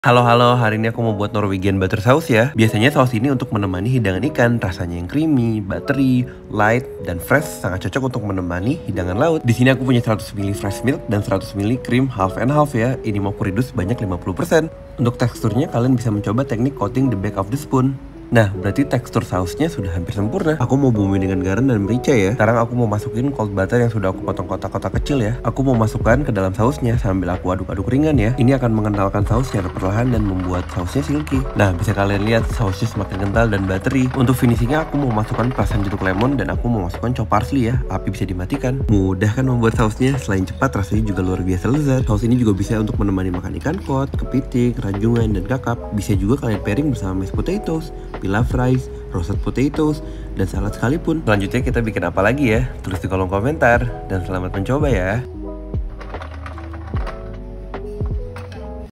Halo, hari ini aku mau buat Norwegian butter sauce ya. Biasanya saus ini untuk menemani hidangan ikan, rasanya yang creamy, buttery, light, dan fresh, sangat cocok untuk menemani hidangan laut. Di sini aku punya 100 ml fresh milk dan 100 ml cream half and half ya. Ini mau aku reduce sebanyak 50%. Untuk teksturnya kalian bisa mencoba teknik coating the back of the spoon. Nah, berarti tekstur sausnya sudah hampir sempurna. Aku mau bumbuin dengan garam dan merica ya. Sekarang aku mau masukin cold butter yang sudah aku potong kotak-kotak kecil ya. Aku mau masukkan ke dalam sausnya sambil aku aduk-aduk ringan ya. Ini akan mengentalkan saus secara perlahan dan membuat sausnya silky. Nah, bisa kalian lihat sausnya semakin kental dan buttery. Untuk finishingnya aku mau masukkan perasan jeruk lemon dan aku mau masukkan chop parsley ya. Api bisa dimatikan. Mudah kan membuat sausnya? Selain cepat, rasanya juga luar biasa lezat. Saus ini juga bisa untuk menemani makan ikan kod, kepiting, ranjungan, dan kakap. Bisa juga kalian pairing bersama mashed potatoes, pilaf rice, roasted potatoes, dan salad sekalipun. Selanjutnya kita bikin apa lagi ya? Tulis di kolom komentar, dan selamat mencoba ya.